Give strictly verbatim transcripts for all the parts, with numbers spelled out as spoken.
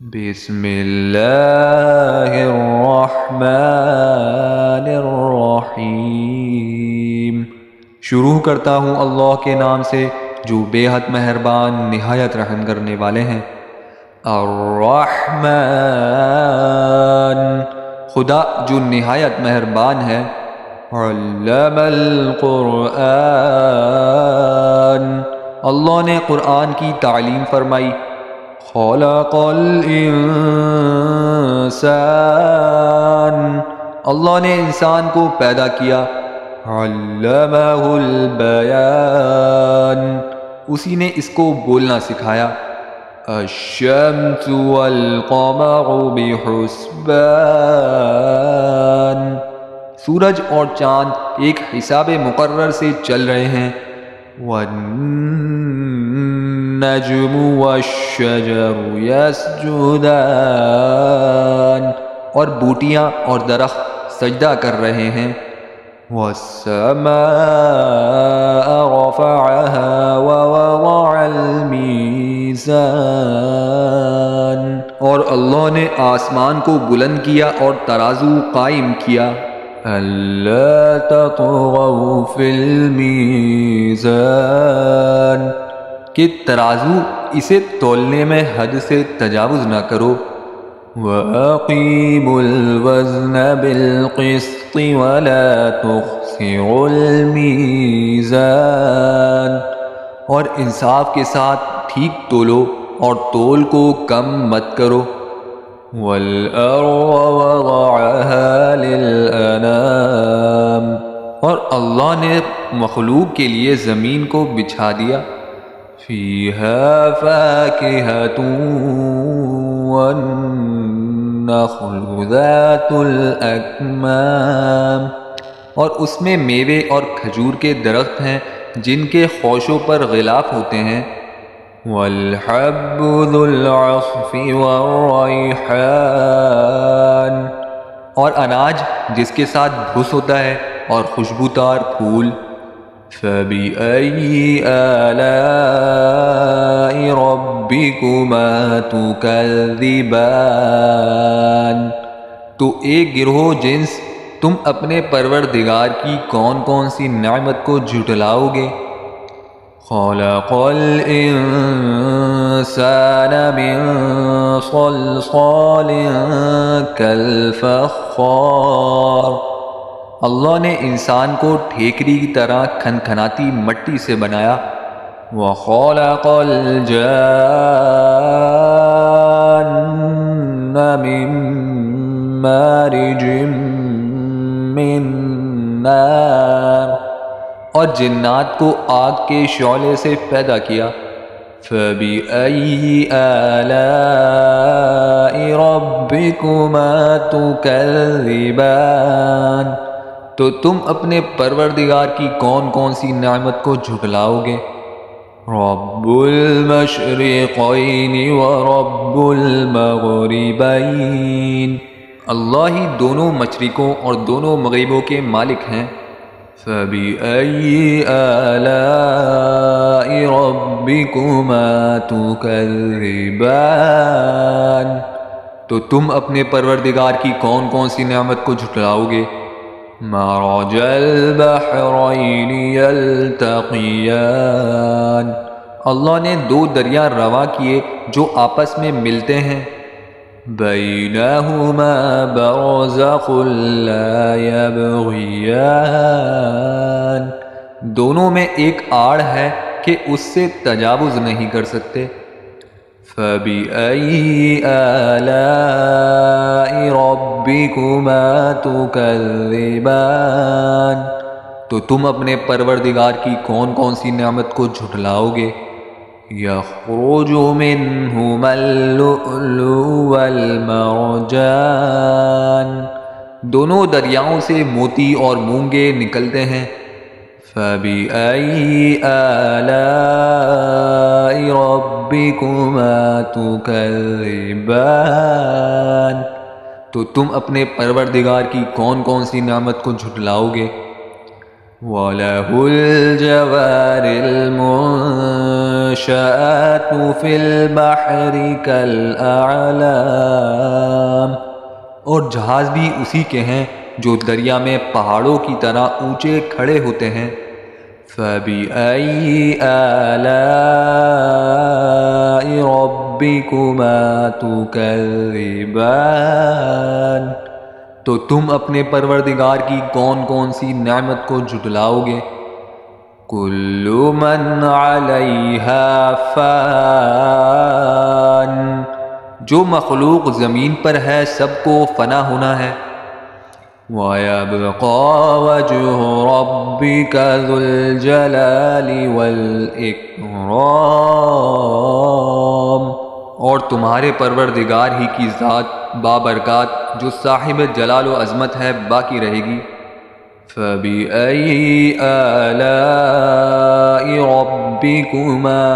بسم اللہ الرحمن الرحیم۔ شروع کرتا ہوں اللہ کے نام سے جو بے حد مہربان نہایت رحم کرنے والے ہیں۔ الرحمن، خدا جو نہایت مہربان ہے۔ علم القرآن، اللہ نے قرآن کی تعلیم فرمائی۔ خلق الانسان، اللہ نے انسان کو پیدا کیا۔ علمہ البیان، اسی نے اس کو بولنا سکھایا۔ الشمس والقمر بحسبان، سورج اور چاند ایک حساب مقرر سے چل رہے ہیں۔ والنجم والشجر یسجدان، اور بوٹیاں اور درخت سجدہ کر رہے ہیں۔ والسماء رفعها ووضع الميزان، اور اللہ نے آسمان کو بلند کیا اور ترازو قائم کیا۔ الا تطغوا فی المیزان، کہ ترازو اسے تولنے میں حد سے تجاوز نہ کرو۔ وَأَقِيمُوا الْوَزْنَ بِالْقِسْطِ وَلَا تُخْسِرُوا الْمِيزَانَ، اور انصاف کے ساتھ ٹھیک تولو اور تول کو کم مت کرو۔ وَالْأَرْضَ وَضَعَهَا لِلْأَنَامِ، اور اللہ نے مخلوق کے لیے زمین کو بچھا دیا۔ فِيهَا فَاكِهَةٌ وَالنَّخْلُ ذَاتُ الْأَكْمَامِ، اور اس میں میوے اور کھجور کے درخت ہیں جن کے خوشوں پر غلاف ہوتے ہیں۔ وَالْحَبُّ ذُو الْعَصْفِ وَالرَّيْحَانُ، اور اناج جس کے ساتھ بھس ہوتا ہے اور خوشبودار پھول۔ فَبِأَيِّ آلَاءِ رَبِّكُمَا تُكَذِّبَانِ، تو ایک گروہ جنس تم اپنے پروردگار کی کون کون سی نعمت کو جھٹلاؤ گے؟ خلق الانسان من صلصال کالفخار، اللہ نے انسان کو ٹھیکری کی طرح کھنکھناتی مٹی سے بنایا۔ وَخَلَقَ الْجَانَّ مِن مَّارِجٍ مِّن نَّارٍ، اور جنات کو آگ کے شعلے سے پیدا کیا۔ فَبِأَيِّ آلَاءِ رَبِّكُمَا تُكَذِّبَانِ، تو تم اپنے پروردگار کی کون کون سی نعمت کو جھٹلاؤ گے؟ رب المشرقین ورب المغربین، اللہ ہی دونوں مشرقوں اور دونوں مغربوں کے مالک ہیں۔ فَبِأَيِّ آلَاءِ رَبِّكُمَا تُكَذِّبَانِ، تو تم اپنے پروردگار کی کون کون سی نعمت کو جھٹلاؤ گے؟ مَرَجَ الْبَحْرَيْنِ يَلْتَقِيَانِ، اللہ نے دو دریا رواں کیے جو آپس میں ملتے ہیں۔ بَيْنَهُمَا بَرْزَخٌ لَا يَبْغِيَانِ، دونوں میں ایک آڑ ہے کہ اس سے تجاوز نہیں کر سکتے۔ فَبِأَيِّ آلَاءِ رَبِّكُمَا تُكَذِّبَانِ، تو تم اپنے پروردگار کی کون کون سی نعمت کو جھٹلاؤ گے؟ يَخْرُجُ مِنْهُمَا اللُّؤْلُؤُ وَالْمَرْجَانُ، دونوں دریاؤں سے موتی اور مونگے نکلتے ہیں۔ فَبِأَيِّ آلَاءِ رَبِّكُمَا تُكَذِّبَانِ، تو تم اپنے پروردگار کی کون کون سی نعمت کو جھٹلاؤ گے؟ وَلَهُ الْجَوَارِ الْمُنشَآتُ المنشآت فی البحر کالأعلام، اور جہاز بھی اسی کے ہیں جو دریا میں پہاڑوں کی طرح اونچے کھڑے ہوتے ہیں۔ فَبِأَيِّ آلَاءِ رَبِّكُمَا تُكَذِّبَانِ، تو تم اپنے پروردگار کی کون کون سی نعمت کو جھٹلاؤ گے؟ کُلُّ مَنْ عَلَيْهَا فان، جو مخلوق زمین پر ہے سب کو فنا ہونا ہے۔ وَيَبْقَى وَجْهُ رَبِّكَ ذُو الْجَلَالِ وَالْإِكْرَامِ، اور تمہارے پروردگار ہی کی ذات بابرکات جو صاحب جلال و عظمت ہے باقی رہے گی۔ فَبِأَيِّ آلَاءِ رَبِّكُمَا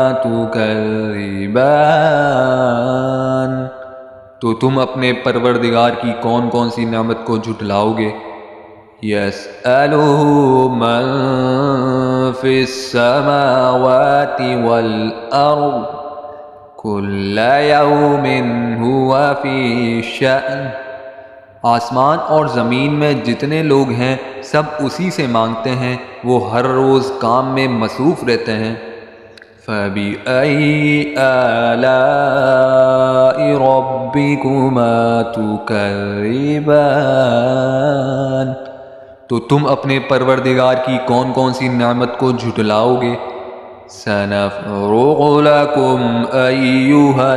تُكَذِّبَانِ، تو تم اپنے پروردگار کی کون کون سی نعمت کو جھٹلاؤ گے؟ يَسْأَلُهُ مَن فِي السَّمَاوَاتِ وَالْأَرْضِ كُلَّ يَوْمٍ هُوَ فِي شَأْنٍ، آسمان اور زمین میں جتنے لوگ ہیں سب اسی سے مانگتے ہیں، وہ ہر روز کام میں مصروف رہتے ہیں۔ فَبِأَيِّ آلَاءِ رَبِّكُمَا تُكَذِّبَانِ، تو تم اپنے پروردگار کی کون کون سی نعمت کو جھٹلاؤ گے؟ سَنَفْرُغُ لَكُمْ أَيُّهَا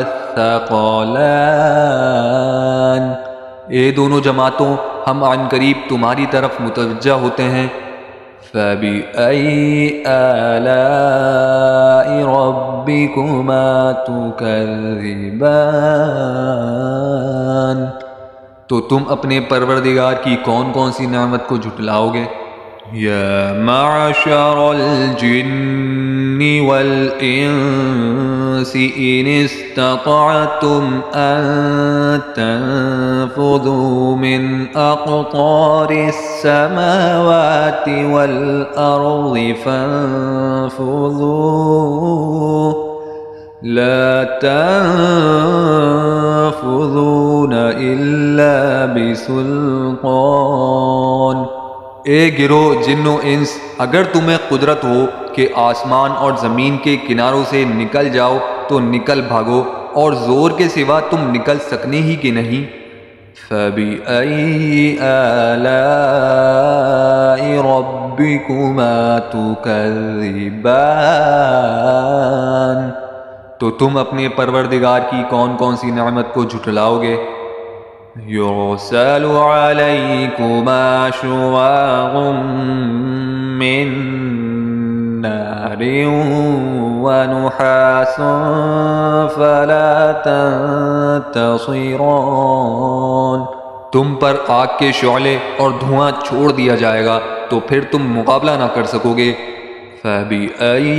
الثَّقَلَانِ، اے دونوں جماعتوں ہم عن قریب تمہاری طرف متوجہ ہوتے ہیں۔ فَبِأَيِّ آلَاءِ رَبِّكُمَا تُكَذِّبَانِ، تو تم اپنے پروردگار کی کون کون سی نعمت کو جھٹلاؤ گے؟ یا معشر الجن والانس ان استطعتم ان تنفذوا من اقطار السماوات والارض فانفذوا لا تنفذون الا بسلطان، اے گروہ جن و انس، اگر تمہیں قدرت ہو کہ آسمان اور زمین کے کناروں سے نکل جاؤ تو نکل بھاگو، اور زور کے سوا تم نکل سکنے ہی کہ نہیں۔ فَبِأَيِّ آلَاءِ رَبِّكُمَا تُكَذِّبَانِ، تو تم اپنے پروردگار کی کون کون سی نعمت کو جھٹلاؤ گے؟ يُرْسَلُ عَلَيْكُمَا شُوَاظٌ مِّن نَارٍ وَنُحَاسٌ فَلَا تَنتَصِرَانِ، تم پر آگ کے شعلے اور دھواں چھوڑ دیا جائے گا تو پھر تم مقابلہ نہ کر سکو گے۔ فَبِأَيِّ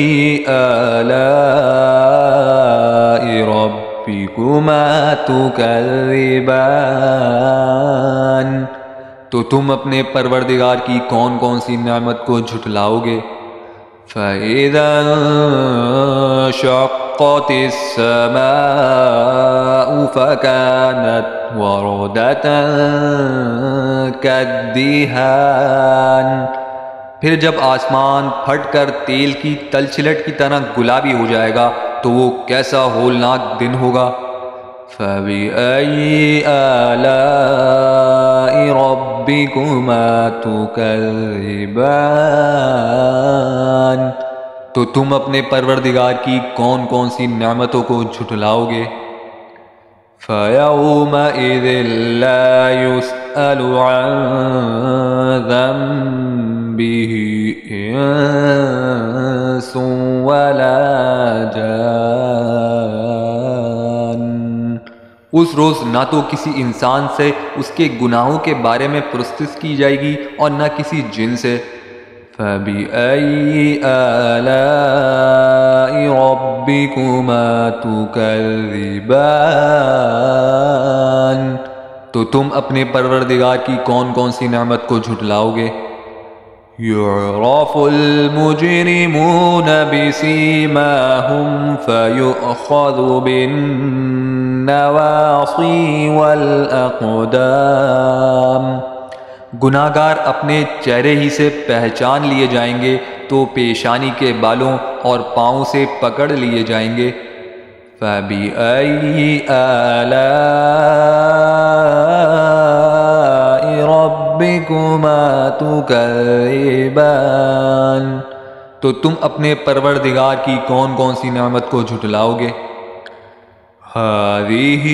آلَاءِ رَبِّكُمَا تُكَذِّبَانِ، تو تم اپنے پروردگار کی کون کون سی نعمت کو جھٹلاؤ گے؟ فَإِذَا انشَقَّتِ السَّمَاءُ فَكَانَتْ وَرْدَةً كَالدِّهَانِ، پھر جب آسمان پھٹ کر تیل کی تلچھلٹ کی طرح گلابی ہو جائے گا تو وہ کیسا ہولناک دن ہوگا۔ فَبِأَيِّ آلَاءِ رَبِّكُمَا تُكَذِّبَانِ، تو تم اپنے پروردگار کی کون کون سی نعمتوں کو جھٹلاؤ گے؟ فَيَوْمَئِذٍ لَا يُسْأَلُ عَن ذَنبِهِ إِنسٌ وَلَا جَانٌ، اس روز نہ تو کسی انسان سے اس کے گناہوں کے بارے میں پرستش کی جائے گی اور نہ کسی جن سے۔ فَبِأَيِّ آلَاءِ رَبِّكُمَا تُكَذِّبَانِ، تو تم اپنے پروردگار کی کون کون سی نعمت کو جھٹلاؤ گے؟ يعرف المجرمون بسيماهم فيؤخذ بالنواصي والأقدام۔ گناہ گار اپنے چہرے ہی سے پہچان لیے جائیں گے تو پیشانی کے بالوں اور پاؤں سے پکڑ لیے جائیں گے۔ فَبِأَيِّ آلَاءِ رَبِّكُمَا تُكَذِّبَانِ، تو تم اپنے پروردگار کی کون کون سی نعمت کو جھٹلاؤ گے؟ هَذِهِ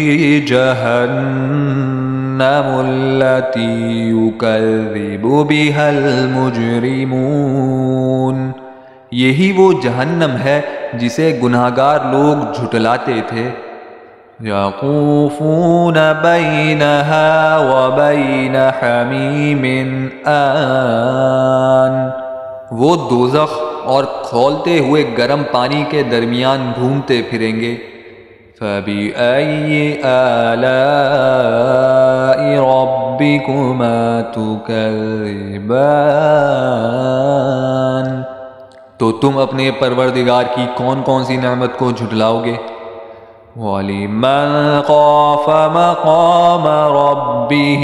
جَهَنَّمُ الَّتِي يُكَذِّبُ بِهَا الْمُجْرِمُونَ، یہی وہ جہنم ہے جسے گناہگار لوگ جھٹلاتے تھے۔ یطوفون بینہا وبین حمیم آن، وہ دوزخ اور کھولتے ہوئے گرم پانی کے درمیان گھومتے پھریں گے۔ فَبِأَيِّ آلَاءِ رَبِّكُمَا تُكَذِّبَانِ، تو تم اپنے پروردگار کی کون کون سی نعمت کو جھٹلاؤ گے؟ وَلِمَنْ خَافَ مَقَامَ رَبِّهِ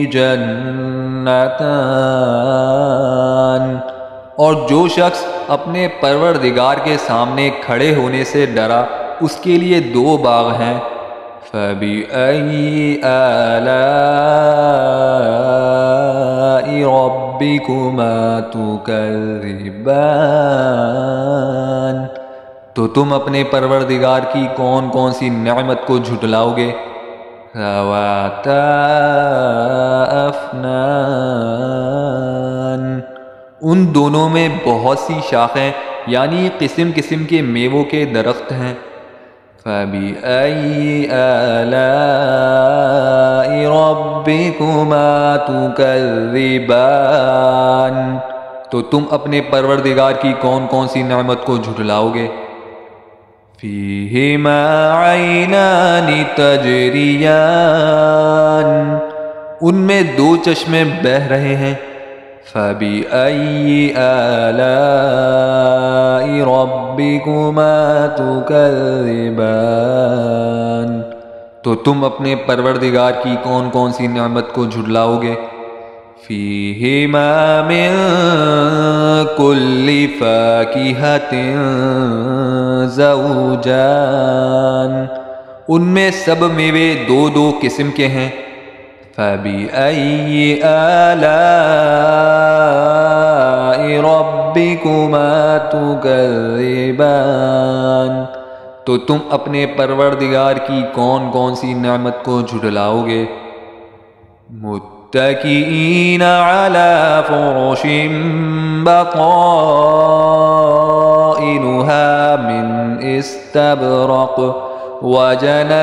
جَنَّتَانِ، اور جو شخص اپنے پروردگار کے سامنے کھڑے ہونے سے ڈرا اس کے لیے دو باغ ہیں۔ فَبِأَيِّ آلَاءِ رَبِّكُمَا تُكَذِّبَانِ، تو تم اپنے پروردگار کی کون کون سی نعمت کو جھٹلاؤ گے؟ ذَوَاتَا أَفْنَانٍ، ان دونوں میں بہت سی شاخیں یعنی قسم قسم کے میووں کے درخت ہیں۔ فَبِأَيِّ آلَاءِ رَبِّكُمَا تُكَذِّبَانِ، تو تم اپنے پروردگار کی کون کون سی نعمت کو جھٹلاؤ گے؟ فِيهِمَا عَيْنَانِ تَجْرِيَانِ، ان میں دو چشمے بہہ رہے ہیں۔ فَبِأَيِّ آلَاءِ رَبِّكُمَا تُكَذِّبَانِ، تو تم اپنے پروردگار کی کون کون سی نعمت کو جھٹلاؤ گے؟ فِيهِمَا مِن كُلِّ فَاكِهَةٍ زَوْجَانِ، ان میں سب میوے دو دو قسم کے ہیں۔ فَبِأَيِّ آلَاءِ رَبِّكُمَا تُكَذِّبَانِ، تو تم اپنے پروردگار کی کون کون سی نعمت کو جھٹلاؤ گے؟ متکئین علی فرش بطائنها من استبرق وجنى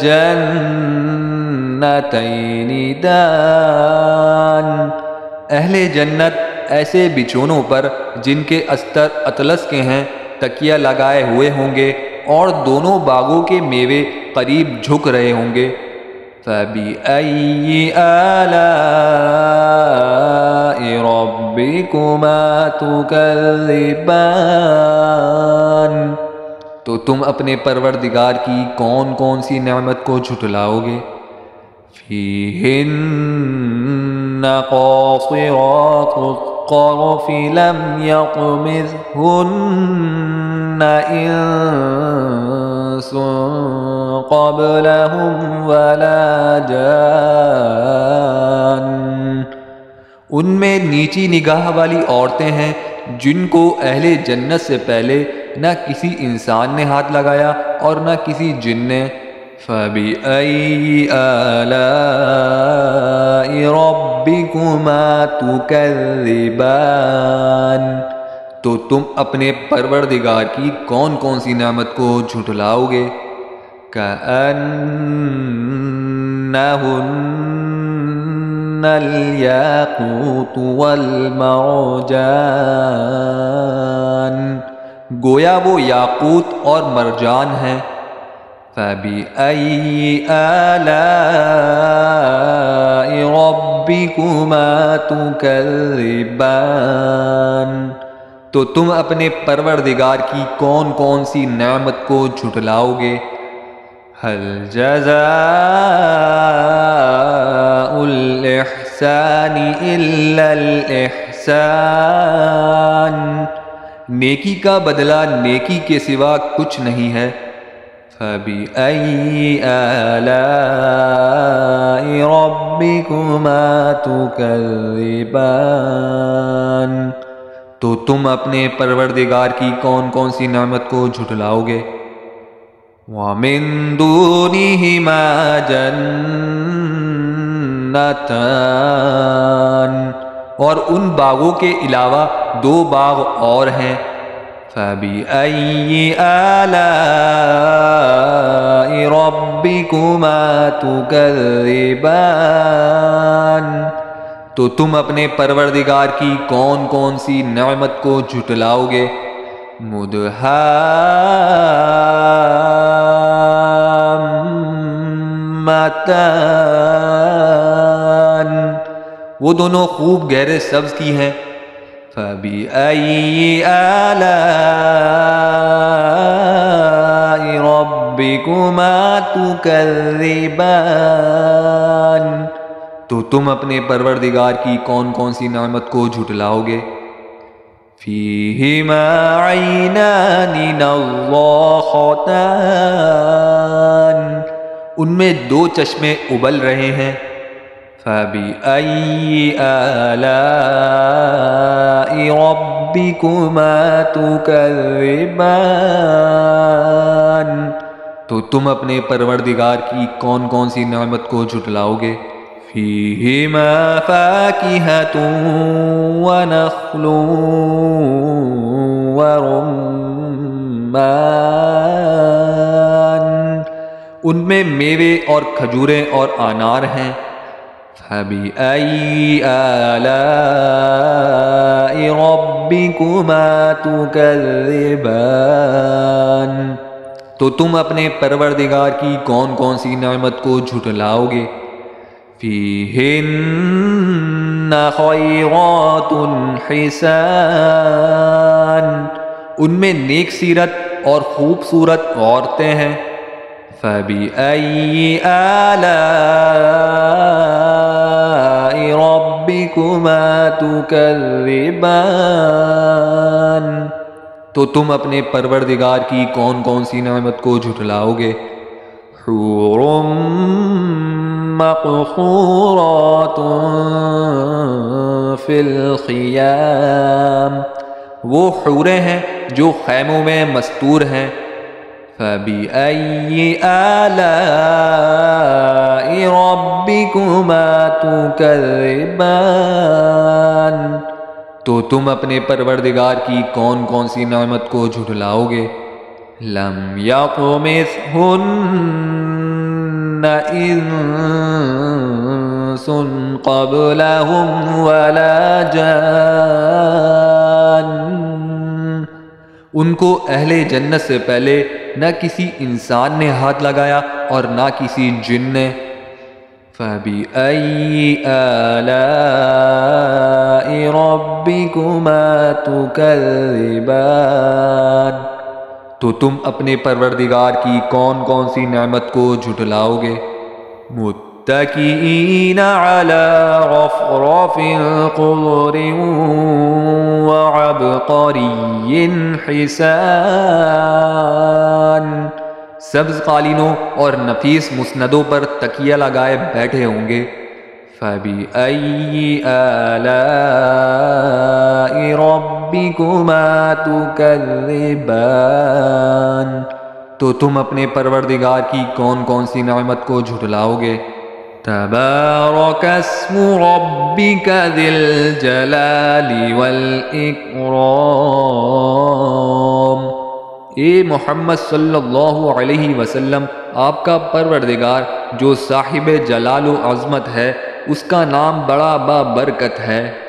الجنتین دان، اہل جنت ایسے بچھونوں پر جن کے استر اطلس کے ہیں تکیہ لگائے ہوئے ہوں گے اور دونوں باغوں کے میوے قریب جھک رہے ہوں گے۔ فَبِأَيِّ آلَاءِ رَبِّكُمَا تُكَذِّبَانِ، تو تم اپنے پروردگار کی کون کون سی نعمت کو جھٹلاؤ گے؟ فِيهِنَّ قَاصِرَاتُ الطَّرْفِ لَمْ يَطْمِثْهُنَّ إِنسٌ قَبْلَهُمْ وَلَا جَانٌّ، ان میں نیچی نگاہ والی عورتیں ہیں جن کو اہل جنت سے پہلے نہ کسی انسان نے ہاتھ لگایا اور نہ کسی جن نے۔ فَبِأَيِّ آلَاءِ رَبِّكُمَا تُكَذِّبَانِ، تو تم اپنے پروردگار کی کون کون سی نعمت کو جھٹلاؤ گے؟ كَأَنَّهُنَّ الْيَاقُوتُ وَالْمَرْجَانُ، گویا وہ یاقوت اور مرجان ہیں۔ فَبِأَيِّ آلَاءِ رَبِّكُمَا ربكما تكذبان، تو تم اپنے پروردگار کی کون کون سی نعمت کو جھٹلاؤ گے؟ هل جزاء الإحسان إلا الإحسان، نیکی کا بدلہ نیکی کے سوا کچھ نہیں ہے۔ فَبِأَيِّ آلَاءِ رَبِّكُمَا تُكَذِّبَانِ، تو تم اپنے پروردگار کی کون کون سی نعمت کو جھٹلاؤ گے؟ وَمِن دُونِهِمَا جَنَّتَانِ، اور ان باغوں کے علاوہ دو باغ اور ہیں۔ فَبِأَيِّ آلَاءِ رَبِّكُمَا تُكَذِّبَانِ، تو تم اپنے پروردگار کی کون کون سی نعمت کو جھٹلاؤ گے؟ مُدْحَامَّتَانِ، وہ دونوں خوب گہرے سبز کی ہیں۔ فَبِأَيِّ آلَاءِ رَبِّكُمَا تُكَذِّبَانِ، تو تم اپنے پروردگار کی کون کون سی نعمت کو جھٹلاؤ گے؟ فِيهِمَا عَيْنَانِ نَضَّاخَتَانِ، ان میں دو چشمے ابل رہے ہیں۔ فَبِأَيِّ آلَاءِ رَبِّكُمَا تُكَذِّبَانِ، تو تم اپنے پروردگار کی کون کون سی نعمت کو جھٹلاؤ گے؟ فِيهِمَا فَاكِهَةٌ وَنَخْلٌ وَرُمَّانٌ، ان میں میوے اور کھجوریں اور انار ہیں۔ فَبِأَيِّ آلَاءِ رَبِّكُمَا تُكَذِّبَانِ، تو تم اپنے پروردگار کی کون کون سی نعمت کو جھٹلاؤ گے؟ فِيهِنَّ خَيْرَاتٌ حِسَانٌ، ان میں نیک سیرت اور خوبصورت عورتیں ہیں۔ فَبِأَيِّ آلَاءِ رَبِّكُمَا تُكَذِّبَانِ، تو تم اپنے پروردگار کی کون کون سی نعمت کو جھٹلاؤ گے؟ حور مقصورات فی الخیام، وہ حوریں ہیں جو خیموں میں مستور ہیں۔ فَبِأَيِّ آلَاءِ رَبِّكُمَا تُكَذِّبَانِ، تو تم اپنے پروردگار کی کون کون سی نعمت کو جھٹلاؤ گے؟ لَمْ يَطْمِثْهُنَّ إِنسٌ قَبْلَهُمْ وَلَا جَانٌّ، ان کو اہل جنت سے پہلے نہ کسی انسان نے ہاتھ لگایا اور نہ کسی جن نے۔ فَبِأَيِّ آلَاءِ رَبِّكُمَا تُكَذِّبَانِ، تو تم اپنے پروردگار کی کون کون سی نعمت کو جھٹلاؤ گے؟ متکئین علی رفرف خضر وعبقری حسان، سبز قالینوں اور نفیس مسندوں پر تکیہ لگائے بیٹھے ہوں گے۔ فَبِأَيِّ آلَاءِ رَبِّكُمَا تُكَذِّبَانِ، تو تم اپنے پروردگار کی کون کون سی نعمت کو جھٹلاؤ گے؟ تبارک اسم ربک ذی الجلال والاکرام، اے محمد صلی اللہ علیہ وسلم، آپ کا پروردگار جو صاحب جلال و عظمت ہے، اس کا نام بڑا بابرکت ہے۔